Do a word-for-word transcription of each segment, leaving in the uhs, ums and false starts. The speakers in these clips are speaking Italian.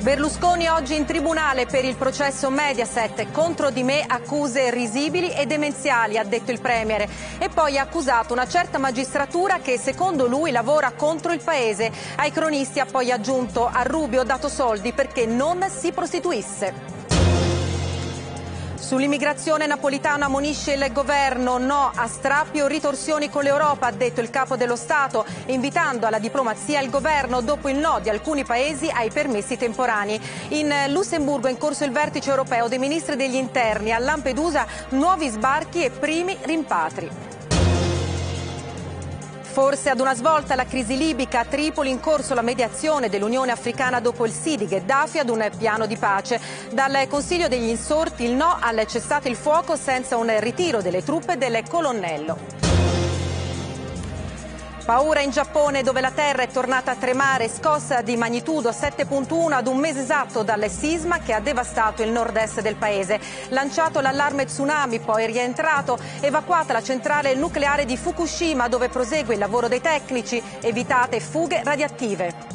Berlusconi oggi in tribunale per il processo Mediaset. Contro di me accuse risibili e demenziali, ha detto il Premier. E poi ha accusato una certa magistratura che secondo lui lavora contro il Paese. Ai cronisti ha poi aggiunto: a Rubio ho dato soldi perché non si prostituisse. Sull'immigrazione Napolitano ammonisce il governo, no a strappi o ritorsioni con l'Europa, ha detto il capo dello Stato, invitando alla diplomazia il governo dopo il no di alcuni paesi ai permessi temporanei. In Lussemburgo è in corso il vertice europeo dei ministri degli interni, a Lampedusa nuovi sbarchi e primi rimpatri. Forse ad una svolta la crisi libica, a Tripoli in corso la mediazione dell'Unione Africana dopo il sì di Gheddafi ad un piano di pace. Dal Consiglio degli Insorti il no al cessate il fuoco senza un ritiro delle truppe del colonnello. Paura in Giappone, dove la terra è tornata a tremare, scossa di magnitudo sette virgola uno ad un mese esatto dal sisma che ha devastato il nord-est del paese. Lanciato l'allarme tsunami, poi rientrato, evacuata la centrale nucleare di Fukushima, dove prosegue il lavoro dei tecnici, evitate fughe radioattive.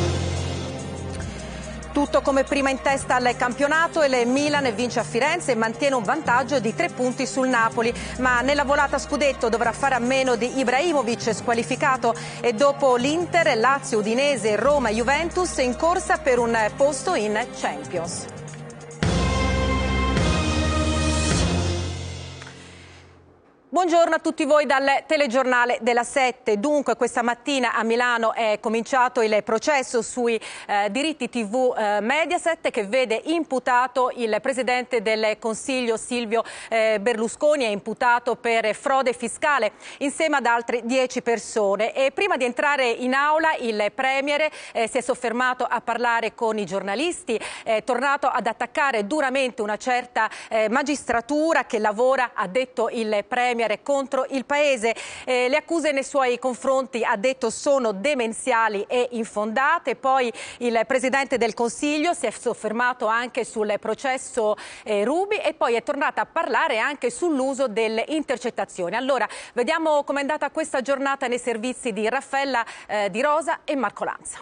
Tutto come prima in testa al campionato, il Milan vince a Firenze e mantiene un vantaggio di tre punti sul Napoli, ma nella volata scudetto dovrà fare a meno di Ibrahimovic squalificato e dopo l'Inter, Lazio, Udinese, Roma e Juventus in corsa per un posto in Champions. Buongiorno a tutti voi dal telegiornale della sette. Dunque questa mattina a Milano è cominciato il processo sui eh, diritti tivù eh, Mediaset, che vede imputato il presidente del Consiglio Silvio eh, Berlusconi, è imputato per frode fiscale insieme ad altre dieci persone. E prima di entrare in aula il Premier eh, si è soffermato a parlare con i giornalisti, è tornato ad attaccare duramente una certa eh, magistratura che lavora, ha detto il Premier, contro il Paese. Eh, le accuse nei suoi confronti, ha detto, sono demenziali e infondate. Poi il Presidente del Consiglio si è soffermato anche sul processo eh, Ruby e poi è tornata a parlare anche sull'uso delle intercettazioni. Allora, vediamo com'è andata questa giornata nei servizi di Raffaella eh, Di Rosa e Marco Lanza.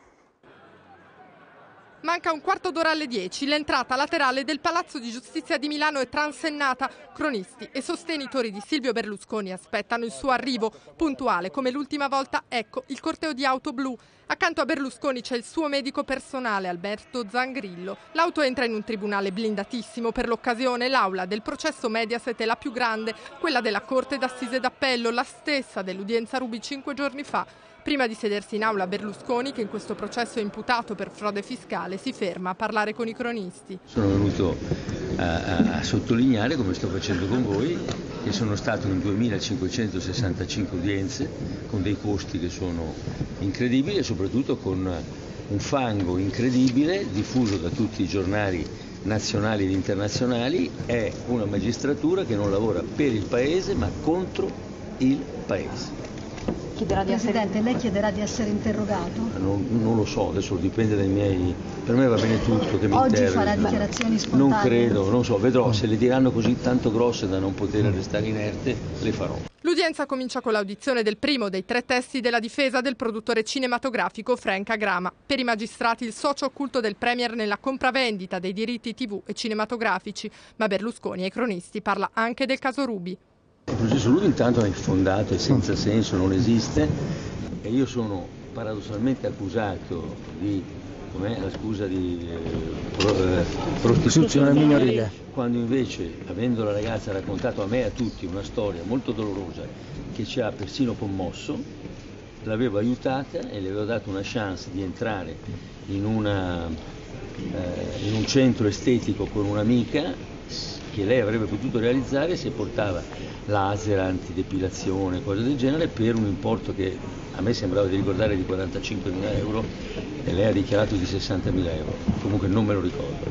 Manca un quarto d'ora alle dieci, l'entrata laterale del Palazzo di Giustizia di Milano è transennata. Cronisti e sostenitori di Silvio Berlusconi aspettano il suo arrivo, puntuale come l'ultima volta, ecco il corteo di auto blu. Accanto a Berlusconi c'è il suo medico personale, Alberto Zangrillo. L'auto entra in un tribunale blindatissimo per l'occasione. L'aula del processo Mediaset è la più grande, quella della Corte d'Assise d'Appello, la stessa dell'udienza Ruby cinque giorni fa. Prima di sedersi in aula Berlusconi, che in questo processo è imputato per frode fiscale, si ferma a parlare con i cronisti. Sono venuto a, a, a sottolineare, come sto facendo con voi, che sono stato in duemilacinquecentosessantacinque udienze con dei costi che sono incredibili e soprattutto con un fango incredibile diffuso da tutti i giornali nazionali ed internazionali. È una magistratura che non lavora per il Paese ma contro il Paese. Chiederà di Presidente, essere... lei chiederà di essere interrogato? Non, non lo so, adesso dipende dai miei... Per me va bene tutto che mi Oggi interroghi. farà dichiarazioni spontanee? Non credo, non so, vedrò, se le diranno così tanto grosse da non poter restare inerte, le farò. L'udienza comincia con l'audizione del primo dei tre testi della difesa del produttore cinematografico Frank Agrama. Per i magistrati il socio occulto del Premier nella compravendita dei diritti tivù e cinematografici, ma Berlusconi ai cronisti parla anche del caso Ruby. Il processo Ruby intanto è infondato, è senza senso, non esiste e io sono paradossalmente accusato di, com'è la scusa, di eh, pro, eh, prostituzione minorile, quando invece, avendo la ragazza raccontato a me e a tutti una storia molto dolorosa che ci ha persino commosso, l'avevo aiutata e le avevo dato una chance di entrare in, una, eh, in un centro estetico con un'amica che lei avrebbe potuto realizzare se portava laser, antidepilazione, cose del genere, per un importo che a me sembrava di ricordare di quarantacinquemila euro e lei ha dichiarato di sessantamila euro, comunque non me lo ricordo.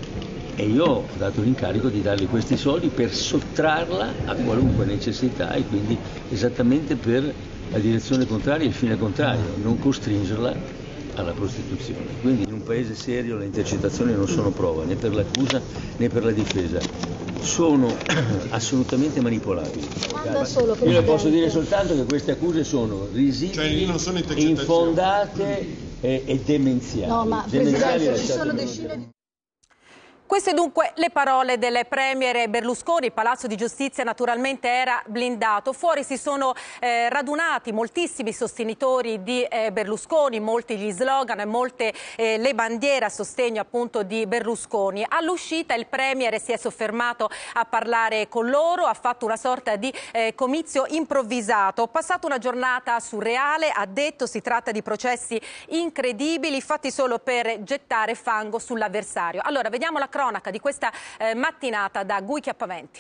E io ho dato l'incarico di darle questi soldi per sottrarla a qualunque necessità e quindi esattamente per la direzione contraria e il fine contrario, non costringerla alla prostituzione. Quindi in un paese serio le intercettazioni non sono prova né per l'accusa né per la difesa, sono assolutamente manipolabili. Solo, Io le posso dire soltanto che queste accuse sono risibili, cioè, non sono infondate, è, è demenziale. No, ma Demenziali Presidente, ci sono lasciatemi decine di... Queste dunque le parole del premier Berlusconi. Il Palazzo di Giustizia naturalmente era blindato. Fuori si sono eh, radunati moltissimi sostenitori di eh, Berlusconi, molti gli slogan, molte eh, le bandiere a sostegno appunto di Berlusconi. All'uscita il premier si è soffermato a parlare con loro, ha fatto una sorta di eh, comizio improvvisato. Ho passato una giornata surreale, ha detto, si tratta di processi incredibili, fatti solo per gettare fango sull'avversario. Allora, vediamo la cronaca di questa eh, mattinata da Gui Chiappaventi.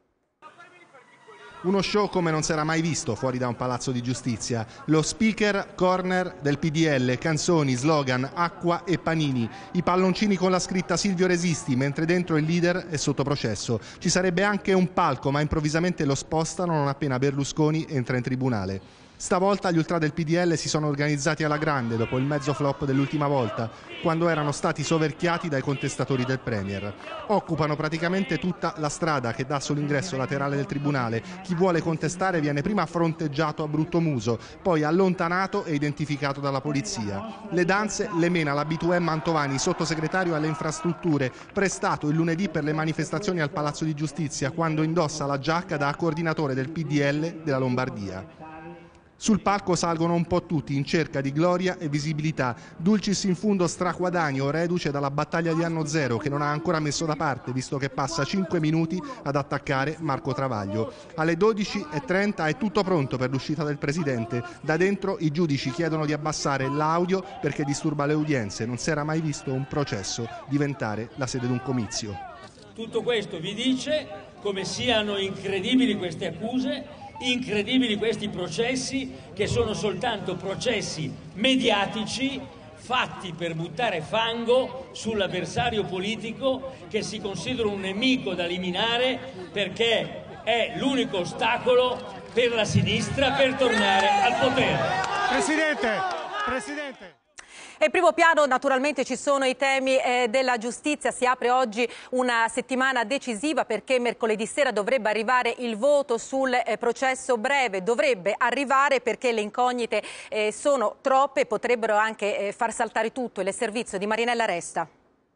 Uno show come non si era mai visto fuori da un palazzo di giustizia. Lo speaker corner del P D L, canzoni, slogan, acqua e panini. I palloncini con la scritta Silvio resisti, mentre dentro il leader è sotto processo. Ci sarebbe anche un palco, ma improvvisamente lo spostano non appena Berlusconi entra in tribunale. Stavolta gli ultra del P D L si sono organizzati alla grande dopo il mezzo flop dell'ultima volta, quando erano stati soverchiati dai contestatori del Premier. Occupano praticamente tutta la strada che dà sull'ingresso laterale del tribunale. Chi vuole contestare viene prima fronteggiato a brutto muso, poi allontanato e identificato dalla polizia. Le danze le mena l'abitué Mantovani, sottosegretario alle infrastrutture, prestato il lunedì per le manifestazioni al Palazzo di Giustizia, quando indossa la giacca da coordinatore del P D L della Lombardia. Sul palco salgono un po' tutti in cerca di gloria e visibilità. Dulcis in fundo straguadagno, reduce dalla battaglia di anno zero che non ha ancora messo da parte, visto che passa cinque minuti ad attaccare Marco Travaglio. Alle dodici e trenta è tutto pronto per l'uscita del Presidente. Da dentro i giudici chiedono di abbassare l'audio perché disturba le udienze. Non si era mai visto un processo diventare la sede di un comizio. Tutto questo vi dice come siano incredibili queste accuse, incredibili questi processi, che sono soltanto processi mediatici fatti per buttare fango sull'avversario politico che si considera un nemico da eliminare perché è l'unico ostacolo per la sinistra per tornare al potere. Presidente, Presidente. E in primo piano naturalmente ci sono i temi eh, della giustizia. Si apre oggi una settimana decisiva perché mercoledì sera dovrebbe arrivare il voto sul eh, processo breve. Dovrebbe arrivare perché le incognite eh, sono troppe e potrebbero anche eh, far saltare tutto. Il servizio di Marinella Resta.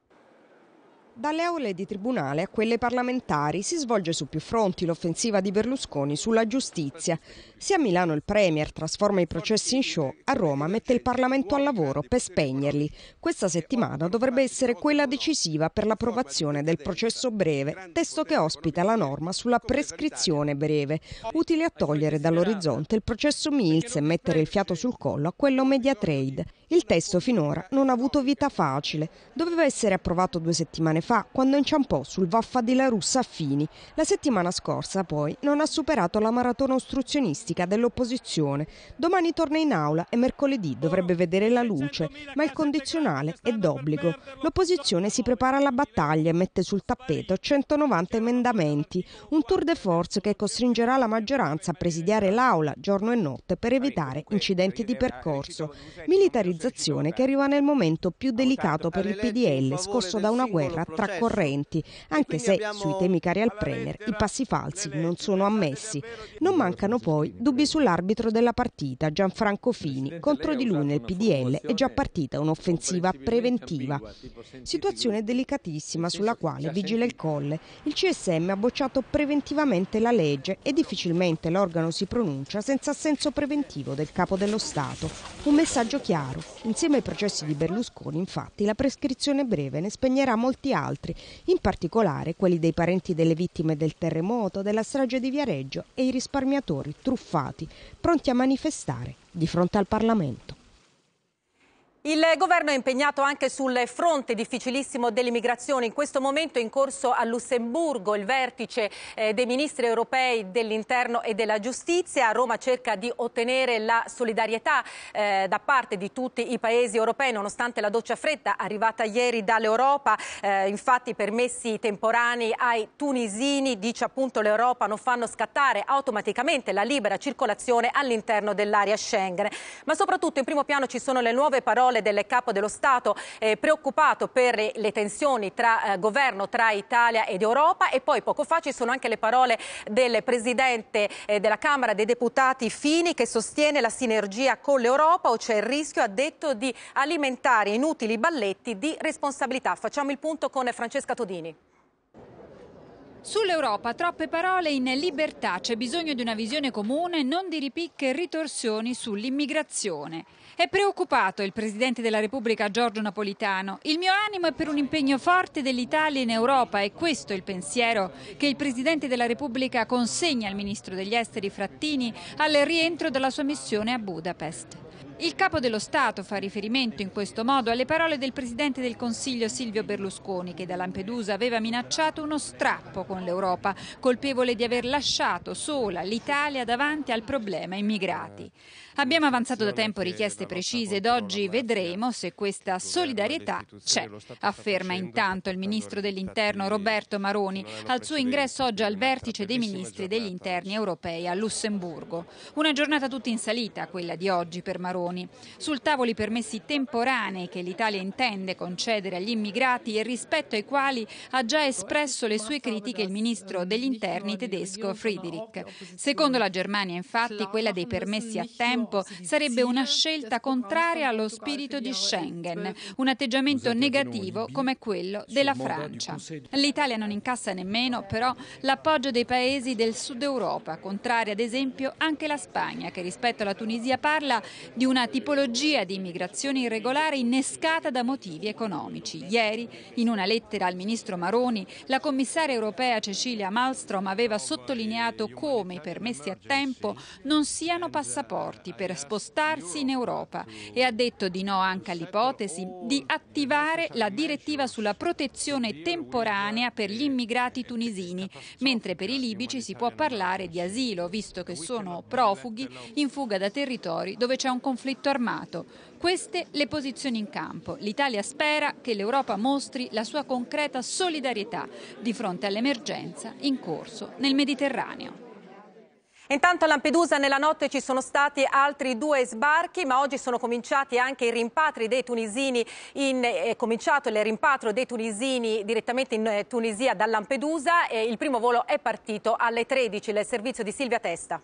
Dalle aule di tribunale a quelle parlamentari si svolge su più fronti l'offensiva di Berlusconi sulla giustizia. Se a Milano il Premier trasforma i processi in show, a Roma mette il Parlamento al lavoro per spegnerli. Questa settimana dovrebbe essere quella decisiva per l'approvazione del processo breve, testo che ospita la norma sulla prescrizione breve, utile a togliere dall'orizzonte il processo Mills e mettere il fiato sul collo a quello Mediatrade. Il testo finora non ha avuto vita facile. Doveva essere approvato due settimane fa, quando inciampò sul vaffa di La Russa a Fini. La settimana scorsa, poi, non ha superato la maratona ostruzionistica dell'opposizione. Domani torna in aula e mercoledì dovrebbe vedere la luce, ma il condizionale è d'obbligo. L'opposizione si prepara alla battaglia e mette sul tappeto centonovanta emendamenti, un tour de force che costringerà la maggioranza a presidiare l'aula giorno e notte per evitare incidenti di percorso. Militarizzazione che arriva nel momento più delicato per il P D L, scosso da una guerra tra correnti, anche se sui temi cari al Premier i passi falsi non sono ammessi. Non mancano poi dubbi sull'arbitro della partita, Gianfranco Fini. Contro di lui nel P D L è già partita un'offensiva preventiva. Situazione delicatissima sulla quale vigila il Colle. Il C S M ha bocciato preventivamente la legge e difficilmente l'organo si pronuncia senza assenso preventivo del Capo dello Stato. Un messaggio chiaro. Insieme ai processi di Berlusconi, infatti, la prescrizione breve ne spegnerà molti altri, in particolare quelli dei parenti delle vittime del terremoto, della strage di Viareggio e i risparmiatori truffati, pronti a manifestare di fronte al Parlamento. Il governo è impegnato anche sul fronte difficilissimo dell'immigrazione. In questo momento è in corso a Lussemburgo il vertice eh, dei ministri europei dell'interno e della giustizia. Roma cerca di ottenere la solidarietà eh, da parte di tutti i paesi europei, nonostante la doccia fredda arrivata ieri dall'Europa. Eh, infatti permessi temporanei ai tunisini, dice appunto l'Europa, non fanno scattare automaticamente la libera circolazione all'interno dell'area Schengen. Ma soprattutto in primo piano ci sono le nuove parole parole del Capo dello Stato eh, preoccupato per le, le tensioni tra eh, governo, tra Italia ed Europa, e poi poco fa ci sono anche le parole del Presidente eh, della Camera dei Deputati Fini, che sostiene la sinergia con l'Europa o c'è il rischio, ha detto, di alimentare inutili balletti di responsabilità. Facciamo il punto con Francesca Todini. Sull'Europa troppe parole in libertà, c'è bisogno di una visione comune, non di ripicche e ritorsioni sull'immigrazione. È preoccupato il Presidente della Repubblica Giorgio Napolitano. Il mio animo è per un impegno forte dell'Italia in Europa, e questo è il pensiero che il Presidente della Repubblica consegna al Ministro degli Esteri Frattini al rientro dalla sua missione a Budapest. Il Capo dello Stato fa riferimento in questo modo alle parole del Presidente del Consiglio Silvio Berlusconi, che da Lampedusa aveva minacciato uno strappo con l'Europa, colpevole di aver lasciato sola l'Italia davanti al problema immigrati. Abbiamo avanzato da tempo richieste precise ed oggi vedremo se questa solidarietà c'è, afferma intanto il Ministro dell'Interno Roberto Maroni al suo ingresso oggi al vertice dei Ministri degli Interni europei a Lussemburgo. Una giornata tutta in salita, quella di oggi per Maroni. Sul tavolo i permessi temporanei che l'Italia intende concedere agli immigrati e rispetto ai quali ha già espresso le sue critiche il Ministro degli Interni tedesco Friedrich. Secondo la Germania, infatti, quella dei permessi a tempo sarebbe una scelta contraria allo spirito di Schengen, un atteggiamento negativo come quello della Francia. L'Italia non incassa nemmeno, però, l'appoggio dei paesi del Sud Europa, contraria ad esempio anche la Spagna, che rispetto alla Tunisia parla di una tipologia di immigrazione irregolare innescata da motivi economici. Ieri, in una lettera al ministro Maroni, la commissaria europea Cecilia Malmström aveva sottolineato come i permessi a tempo non siano passaporti per spostarsi in Europa, e ha detto di no anche all'ipotesi di attivare la direttiva sulla protezione temporanea per gli immigrati tunisini, mentre per i libici si può parlare di asilo, visto che sono profughi in fuga da territori dove c'è un conflitto armato. Queste le posizioni in campo. L'Italia spera che l'Europa mostri la sua concreta solidarietà di fronte all'emergenza in corso nel Mediterraneo. Intanto a Lampedusa nella notte ci sono stati altri due sbarchi, ma oggi sono cominciati anche i rimpatri dei tunisini, in, è cominciato il rimpatrio dei tunisini direttamente in Tunisia da Lampedusa, e il primo volo è partito alle tredici, il servizio di Silvia Testa.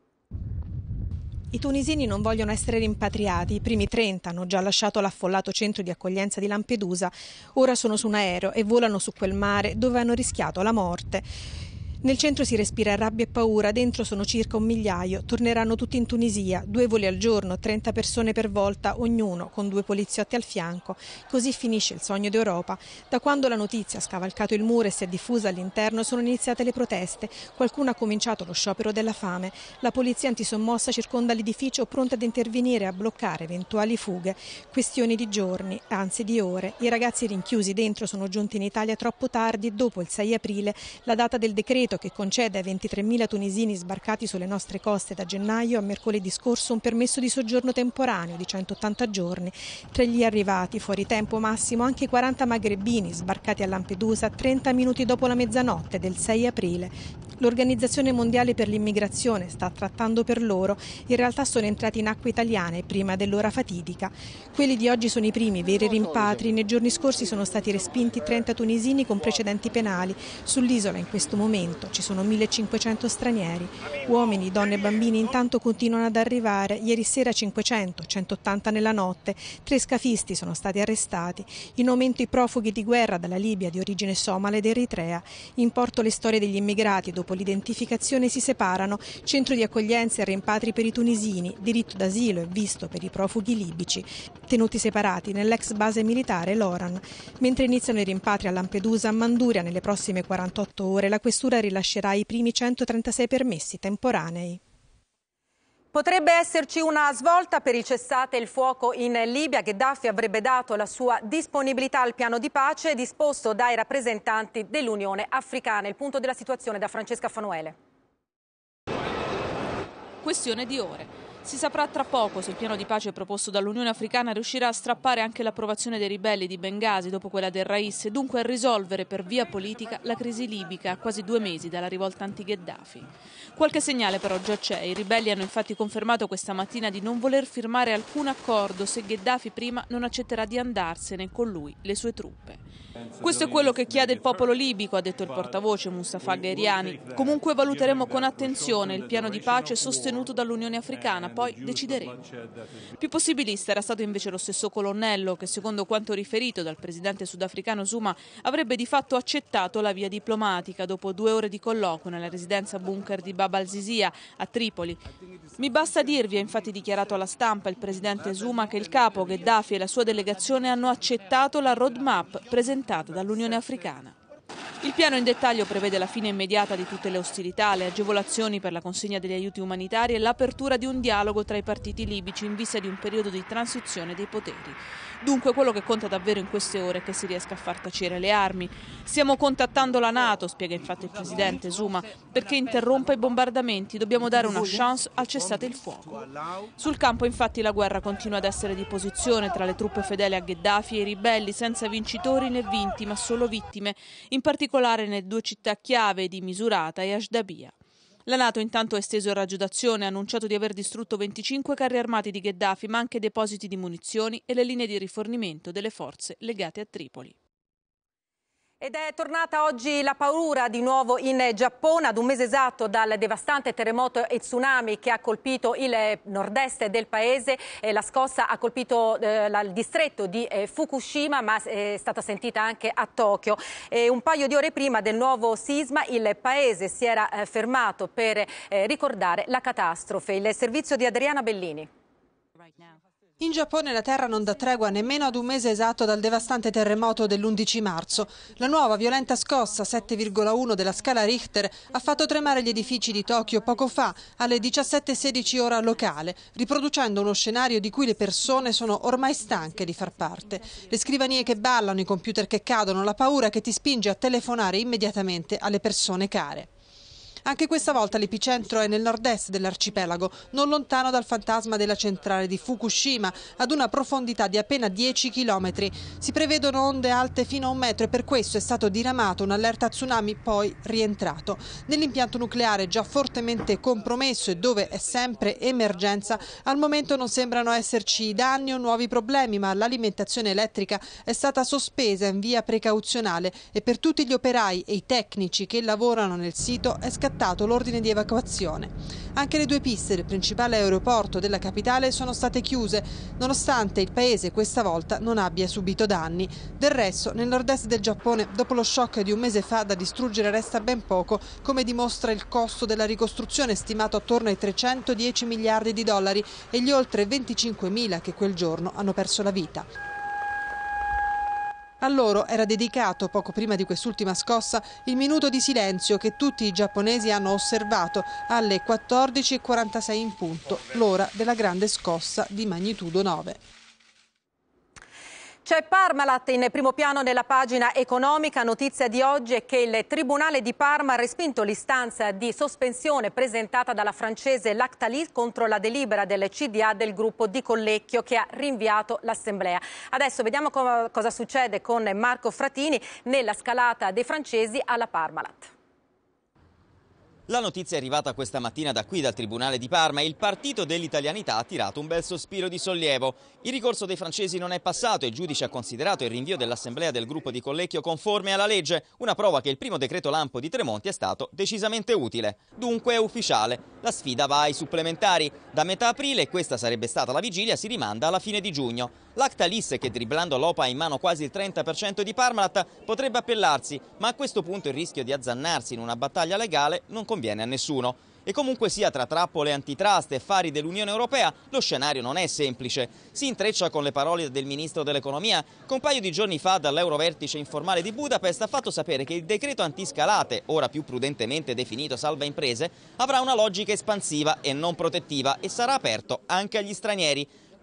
I tunisini non vogliono essere rimpatriati, i primi trenta hanno già lasciato l'affollato centro di accoglienza di Lampedusa, ora sono su un aereo e volano su quel mare dove hanno rischiato la morte. Nel centro si respira rabbia e paura, dentro sono circa un migliaio, torneranno tutti in Tunisia, due voli al giorno, trenta persone per volta, ognuno con due poliziotti al fianco. Così finisce il sogno d'Europa. Da quando la notizia ha scavalcato il muro e si è diffusa all'interno sono iniziate le proteste, qualcuno ha cominciato lo sciopero della fame. La polizia antisommossa circonda l'edificio pronta ad intervenire e a bloccare eventuali fughe. Questioni di giorni, anzi di ore. I ragazzi rinchiusi dentro sono giunti in Italia troppo tardi, dopo il sei aprile, la data del decreto che concede ai ventitremila tunisini sbarcati sulle nostre coste da gennaio a mercoledì scorso un permesso di soggiorno temporaneo di centottanta giorni. Tra gli arrivati fuori tempo massimo anche quaranta magrebini sbarcati a Lampedusa trenta minuti dopo la mezzanotte del sei aprile. L'Organizzazione Mondiale per l'Immigrazione sta trattando per loro, in realtà sono entrati in acque italiane prima dell'ora fatidica. Quelli di oggi sono i primi veri rimpatri, nei giorni scorsi sono stati respinti trenta tunisini con precedenti penali. Sull'isola in questo momento ci sono millecinquecento stranieri. Uomini, donne e bambini intanto continuano ad arrivare, ieri sera cinquecento, centottanta nella notte, tre scafisti sono stati arrestati. In aumento i profughi di guerra dalla Libia di origine somala ed Eritrea. In porto le storie degli immigrati, dopo l'identificazione si separano, centro di accoglienza e rimpatri per i tunisini, diritto d'asilo e visto per i profughi libici, tenuti separati nell'ex base militare Loran. Mentre iniziano i rimpatri a Lampedusa, a Manduria nelle prossime quarantotto ore la questura rilascerà i primi centotrentasei permessi temporanei. Potrebbe esserci una svolta per il cessate il fuoco in Libia. Gheddafi avrebbe dato la sua disponibilità al piano di pace disposto dai rappresentanti dell'Unione Africana. Il punto della situazione da Francesca Fanuele. Questione di ore. Si saprà tra poco se il piano di pace proposto dall'Unione Africana riuscirà a strappare anche l'approvazione dei ribelli di Bengasi dopo quella del Rais e dunque a risolvere per via politica la crisi libica a quasi due mesi dalla rivolta anti-Gheddafi. Qualche segnale però già c'è. I ribelli hanno infatti confermato questa mattina di non voler firmare alcun accordo se Gheddafi prima non accetterà di andarsene con lui le sue truppe. Questo è quello che chiede il popolo libico, ha detto il portavoce Mustafa Gheriani. Comunque valuteremo con attenzione il piano di pace sostenuto dall'Unione Africana, poi decideremo. Più possibilista era stato invece lo stesso colonnello che, secondo quanto riferito dal presidente sudafricano Zuma, avrebbe di fatto accettato la via diplomatica dopo due ore di colloquio nella residenza bunker di Bab al-Zizia a Tripoli. Mi basta dirvi, ha infatti dichiarato alla stampa il presidente Zuma, che il capo Gheddafi e la sua delegazione hanno accettato la roadmap presentata dall'Unione Africana. Il piano in dettaglio prevede la fine immediata di tutte le ostilità, le agevolazioni per la consegna degli aiuti umanitari e l'apertura di un dialogo tra i partiti libici in vista di un periodo di transizione dei poteri. Dunque quello che conta davvero in queste ore è che si riesca a far tacere le armi. Stiamo contattando la NATO, spiega infatti il presidente Zuma, perché interrompa i bombardamenti. Dobbiamo dare una chance al cessate il fuoco. Sul campo infatti la guerra continua ad essere di posizione tra le truppe fedeli a Gheddafi e i ribelli, senza vincitori né vinti, ma solo vittime, in particolare nelle due città chiave di Misurata e Ashdabia. La NATO intanto ha esteso il raggio d'azione, ha annunciato di aver distrutto venticinque carri armati di Gheddafi, ma anche depositi di munizioni e le linee di rifornimento delle forze legate a Tripoli. Ed è tornata oggi la paura di nuovo in Giappone, ad un mese esatto dal devastante terremoto e tsunami che ha colpito il nord-est del paese. Eh, la scossa ha colpito eh, la, il distretto di eh, Fukushima, ma è stata sentita anche a Tokyo. E un paio di ore prima del nuovo sisma il paese si era eh, fermato per eh, ricordare la catastrofe. Il servizio di Adriana Bellini. In Giappone la terra non dà tregua nemmeno ad un mese esatto dal devastante terremoto dell'undici marzo. La nuova violenta scossa sette virgola uno della scala Richter ha fatto tremare gli edifici di Tokyo poco fa alle diciassette e sedici ora locale, riproducendo uno scenario di cui le persone sono ormai stanche di far parte. Le scrivanie che ballano, i computer che cadono, la paura che ti spinge a telefonare immediatamente alle persone care. Anche questa volta l'epicentro è nel nord-est dell'arcipelago, non lontano dal fantasma della centrale di Fukushima, ad una profondità di appena dieci chilometri. Si prevedono onde alte fino a un metro e per questo è stato diramato un'allerta tsunami, poi rientrato. Nell'impianto nucleare già fortemente compromesso e dove è sempre emergenza, al momento non sembrano esserci danni o nuovi problemi, ma l'alimentazione elettrica è stata sospesa in via precauzionale e per tutti gli operai e i tecnici che lavorano nel sito è scattato l'ordine di evacuazione. Anche le due piste del principale aeroporto della capitale sono state chiuse, nonostante il paese questa volta non abbia subito danni. Del resto, nel nord-est del Giappone, dopo lo shock di un mese fa, da distruggere resta ben poco, come dimostra il costo della ricostruzione stimato attorno ai trecentodieci miliardi di dollari e gli oltre venticinquemila che quel giorno hanno perso la vita. A loro era dedicato, poco prima di quest'ultima scossa, il minuto di silenzio che tutti i giapponesi hanno osservato alle quattordici e quarantasei in punto, l'ora della grande scossa di magnitudo nove. C'è Parmalat in primo piano nella pagina economica. Notizia di oggi è che il Tribunale di Parma ha respinto l'istanza di sospensione presentata dalla francese Lactalis contro la delibera del C D A del gruppo di Collecchio che ha rinviato l'assemblea. Adesso vediamo co- cosa succede con Marco Fratini nella scalata dei francesi alla Parmalat. La notizia è arrivata questa mattina da qui, dal Tribunale di Parma, e il partito dell'italianità ha tirato un bel sospiro di sollievo. Il ricorso dei francesi non è passato e il giudice ha considerato il rinvio dell'assemblea del gruppo di Collecchio conforme alla legge, una prova che il primo decreto lampo di Tremonti è stato decisamente utile. Dunque è ufficiale, la sfida va ai supplementari. Da metà aprile, e questa sarebbe stata la vigilia, si rimanda alla fine di giugno. Lactalis, che dribblando l'O P A ha in mano quasi il trenta per cento di Parmalat, potrebbe appellarsi, ma a questo punto il rischio di azzannarsi in una battaglia legale non conviene a nessuno. E comunque sia, tra trappole antitrust e fari dell'Unione Europea, lo scenario non è semplice. Si intreccia con le parole del ministro dell'economia, che un paio di giorni fa dall'Eurovertice informale di Budapest ha fatto sapere che il decreto antiscalate, ora più prudentemente definito salva imprese, avrà una logica espansiva e non protettiva e sarà aperto anche agli stranieri.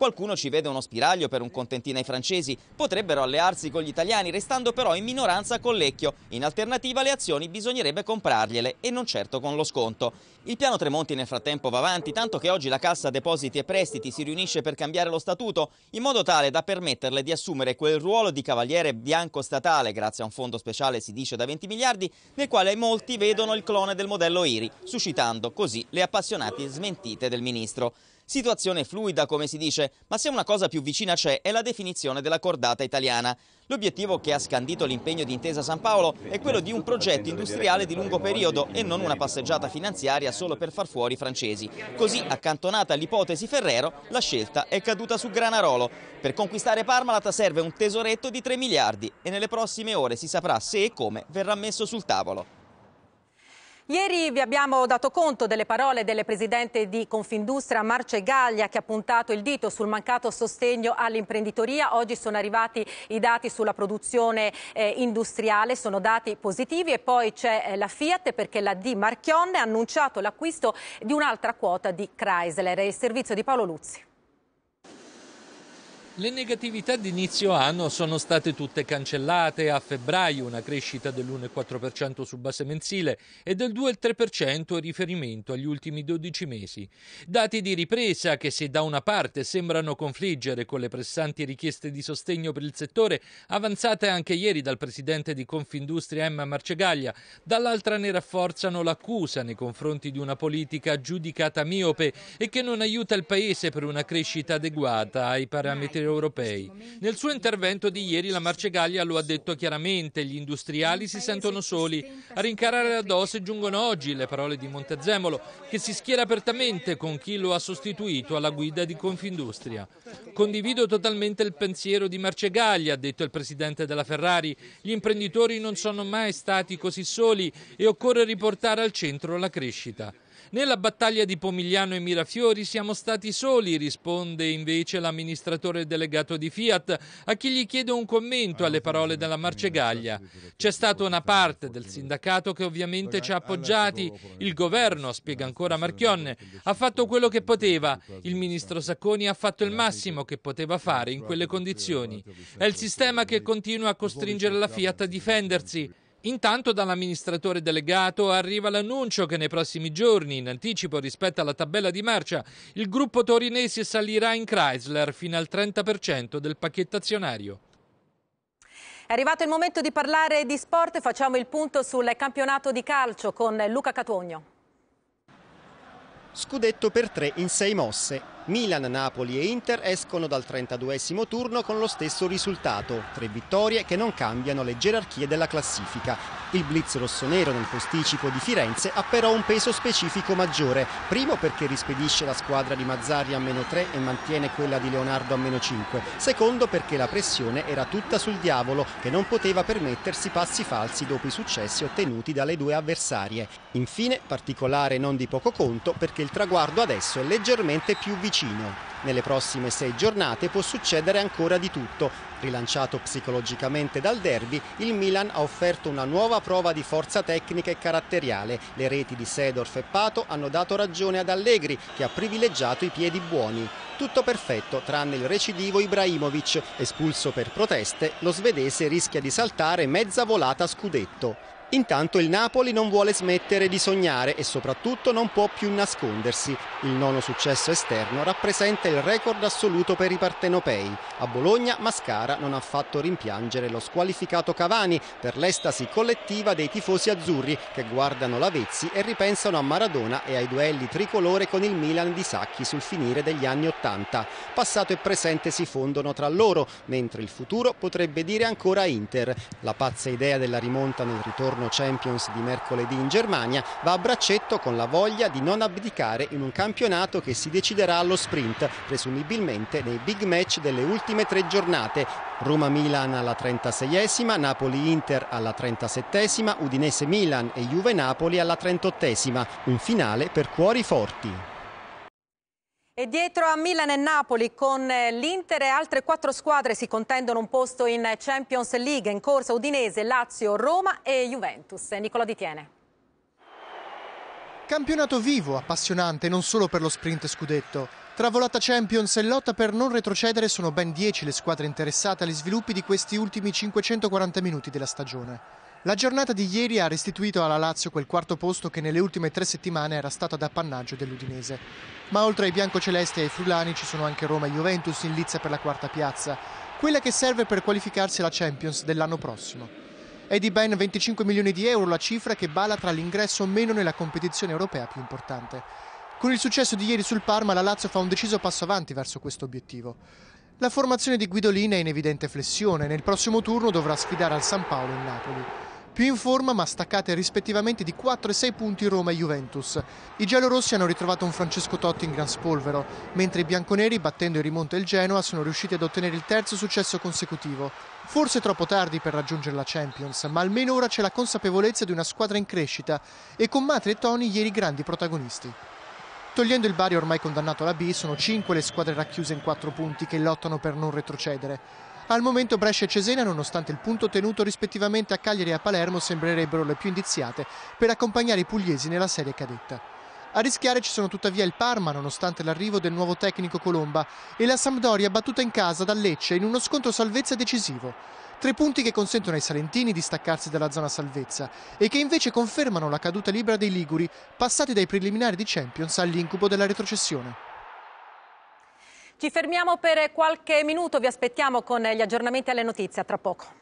Qualcuno ci vede uno spiraglio per un contentino ai francesi. Potrebbero allearsi con gli italiani, restando però in minoranza con Lecchio. In alternativa le azioni bisognerebbe comprargliele e non certo con lo sconto. Il piano Tremonti nel frattempo va avanti, tanto che oggi la Cassa Depositi e Prestiti si riunisce per cambiare lo statuto, in modo tale da permetterle di assumere quel ruolo di cavaliere bianco statale, grazie a un fondo speciale, si dice, da venti miliardi, nel quale molti vedono il clone del modello I R I, suscitando così le appassionate smentite del ministro. Situazione fluida, come si dice, ma se una cosa più vicina c'è è la definizione della cordata italiana. L'obiettivo che ha scandito l'impegno di Intesa San Paolo è quello di un progetto industriale di lungo periodo e non una passeggiata finanziaria solo per far fuori i francesi. Così, accantonata l'ipotesi Ferrero, la scelta è caduta su Granarolo. Per conquistare Parmalat serve un tesoretto di tre miliardi e nelle prossime ore si saprà se e come verrà messo sul tavolo. Ieri vi abbiamo dato conto delle parole del presidente di Confindustria Marcegaglia, che ha puntato il dito sul mancato sostegno all'imprenditoria. Oggi sono arrivati i dati sulla produzione eh, industriale, sono dati positivi, e poi c'è eh, la Fiat, perché la D Marchionne ha annunciato l'acquisto di un'altra quota di Chrysler. Il servizio di Paolo Luzzi. Le negatività di inizio anno sono state tutte cancellate. A febbraio una crescita dell'uno virgola quattro per cento su base mensile e del due virgola tre per cento in riferimento agli ultimi dodici mesi. Dati di ripresa che, se da una parte sembrano confliggere con le pressanti richieste di sostegno per il settore avanzate anche ieri dal presidente di Confindustria Emma Marcegaglia, dall'altra ne rafforzano l'accusa nei confronti di una politica giudicata miope e che non aiuta il paese per una crescita adeguata ai parametri europei. Nel suo intervento di ieri la Marcegaglia lo ha detto chiaramente: gli industriali si sentono soli. A rincarare la dose giungono oggi le parole di Montezemolo, che si schiera apertamente con chi lo ha sostituito alla guida di Confindustria. Condivido totalmente il pensiero di Marcegaglia, ha detto il presidente della Ferrari. Gli imprenditori non sono mai stati così soli e occorre riportare al centro la crescita. Nella battaglia di Pomigliano e Mirafiori siamo stati soli, risponde invece l'amministratore delegato di Fiat, a chi gli chiede un commento alle parole della Marcegaglia. C'è stata una parte del sindacato che ovviamente ci ha appoggiati. Il governo, spiega ancora Marchionne, ha fatto quello che poteva. Il ministro Sacconi ha fatto il massimo che poteva fare in quelle condizioni. È il sistema che continua a costringere la Fiat a difendersi. Intanto dall'amministratore delegato arriva l'annuncio che nei prossimi giorni, in anticipo rispetto alla tabella di marcia, il gruppo torinese salirà in Chrysler fino al trenta per cento del pacchetto azionario. È arrivato il momento di parlare di sport e facciamo il punto sul campionato di calcio con Luca Catuogno. Scudetto per tre in sei mosse. Milan, Napoli e Inter escono dal trentaduesimo turno con lo stesso risultato, tre vittorie che non cambiano le gerarchie della classifica. Il blitz rossonero nel posticipo di Firenze ha però un peso specifico maggiore, primo perché rispedisce la squadra di Mazzarri a meno tre e mantiene quella di Leonardo a meno cinque, secondo perché la pressione era tutta sul Diavolo, che non poteva permettersi passi falsi dopo i successi ottenuti dalle due avversarie. Infine, particolare non di poco conto, perché il traguardo adesso è leggermente più vicino. Nelle prossime sei giornate può succedere ancora di tutto. Rilanciato psicologicamente dal derby, il Milan ha offerto una nuova prova di forza tecnica e caratteriale. Le reti di Seedorf e Pato hanno dato ragione ad Allegri, che ha privilegiato i piedi buoni. Tutto perfetto, tranne il recidivo Ibrahimovic. Espulso per proteste, lo svedese rischia di saltare mezza volata a scudetto. Intanto il Napoli non vuole smettere di sognare e soprattutto non può più nascondersi. Il nono successo esterno rappresenta il record assoluto per i partenopei. A Bologna Mascara non ha fatto rimpiangere lo squalificato Cavani per l'estasi collettiva dei tifosi azzurri, che guardano l'Avezzi e ripensano a Maradona e ai duelli tricolore con il Milan di Sacchi sul finire degli anni Ottanta. Passato e presente si fondono tra loro, mentre il futuro potrebbe dire ancora Inter. La pazza idea della rimonta nel ritorno Champions di mercoledì in Germania va a braccetto con la voglia di non abdicare in un campionato che si deciderà allo sprint, presumibilmente nei big match delle ultime tre giornate. Roma-Milan alla trentaseiesima, Napoli-Inter alla trentasettesima, Udinese-Milan e Juve-Napoli alla trentottesima. Un finale per cuori forti. E dietro a Milan e Napoli, con l'Inter e altre quattro squadre si contendono un posto in Champions League. In corsa Udinese, Lazio, Roma e Juventus. Nicola Di Tiene. Campionato vivo, appassionante, non solo per lo sprint scudetto. Tra volata Champions e lotta per non retrocedere sono ben dieci le squadre interessate agli sviluppi di questi ultimi cinquecentoquaranta minuti della stagione. La giornata di ieri ha restituito alla Lazio quel quarto posto che nelle ultime tre settimane era stato ad appannaggio dell'Udinese. Ma oltre ai biancocelesti e ai friulani ci sono anche Roma e Juventus in lizza per la quarta piazza, quella che serve per qualificarsi alla Champions dell'anno prossimo. È di ben venticinque milioni di euro la cifra che bala tra l'ingresso o meno nella competizione europea più importante. Con il successo di ieri sul Parma la Lazio fa un deciso passo avanti verso questo obiettivo. La formazione di Guidolin è in evidente flessione, nel prossimo turno dovrà sfidare al San Paolo e il Napoli. Più in forma ma staccate rispettivamente di quattro e sei punti Roma e Juventus. I giallorossi hanno ritrovato un Francesco Totti in gran spolvero, mentre i bianconeri, battendo in rimonta il Genoa, sono riusciti ad ottenere il terzo successo consecutivo. Forse troppo tardi per raggiungere la Champions, ma almeno ora c'è la consapevolezza di una squadra in crescita e con Matri e Toni ieri grandi protagonisti. Togliendo il Bari ormai condannato alla B, sono cinque le squadre racchiuse in quattro punti che lottano per non retrocedere. Al momento Brescia e Cesena, nonostante il punto ottenuto rispettivamente a Cagliari e a Palermo, sembrerebbero le più indiziate per accompagnare i pugliesi nella serie cadetta. A rischiare ci sono tuttavia il Parma, nonostante l'arrivo del nuovo tecnico Colomba, e la Sampdoria battuta in casa dal Lecce in uno scontro salvezza decisivo. Tre punti che consentono ai salentini di staccarsi dalla zona salvezza e che invece confermano la caduta libera dei liguri, passati dai preliminari di Champions all'incubo della retrocessione. Ci fermiamo per qualche minuto, vi aspettiamo con gli aggiornamenti alle notizie, a tra poco.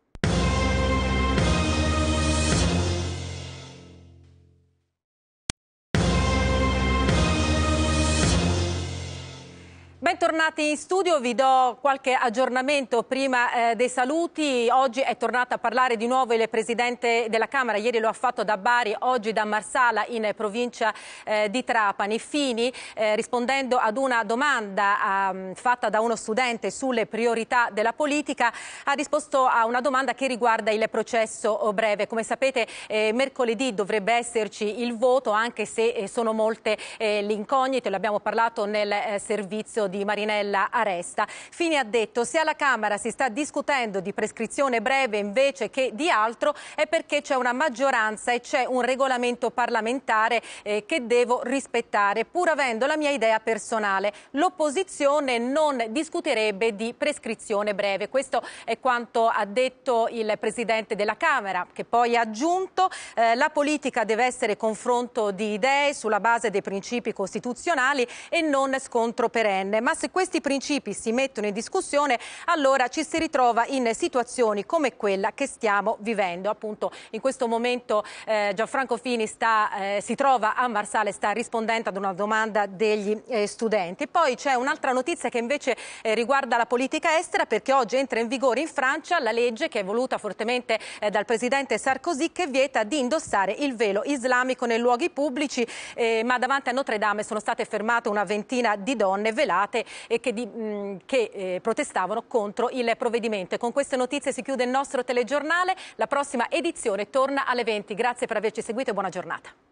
Bentornati in studio, vi do qualche aggiornamento prima eh, dei saluti. Oggi è tornato a parlare di nuovo il Presidente della Camera, ieri lo ha fatto da Bari, oggi da Marsala in provincia eh, di Trapani. Fini, eh, rispondendo ad una domanda eh, fatta da uno studente sulle priorità della politica, ha risposto a una domanda che riguarda il processo breve. Come sapete eh, mercoledì dovrebbe esserci il voto, anche se eh, sono molte eh, le incognite, l'abbiamo parlato nel eh, servizio di Marinella Aresta. Fini ha detto: se alla Camera si sta discutendo di prescrizione breve invece che di altro è perché c'è una maggioranza e c'è un regolamento parlamentare eh, che devo rispettare, pur avendo la mia idea personale. L'opposizione non discuterebbe di prescrizione breve. Questo è quanto ha detto il Presidente della Camera, che poi ha aggiunto eh, la politica deve essere confronto di idee sulla base dei principi costituzionali e non scontro perenne. Ma se questi principi si mettono in discussione, allora ci si ritrova in situazioni come quella che stiamo vivendo. Appunto, in questo momento eh, Gianfranco Fini sta, eh, si trova a Marsala e sta rispondendo ad una domanda degli eh, studenti. Poi c'è un'altra notizia che invece eh, riguarda la politica estera, perché oggi entra in vigore in Francia la legge che è voluta fortemente eh, dal presidente Sarkozy, che vieta di indossare il velo islamico nei luoghi pubblici, eh, ma davanti a Notre Dame sono state fermate una ventina di donne velate e che, di, mh, che eh, protestavano contro il provvedimento. E con queste notizie si chiude il nostro telegiornale. La prossima edizione torna alle venti. Grazie per averci seguito e buona giornata.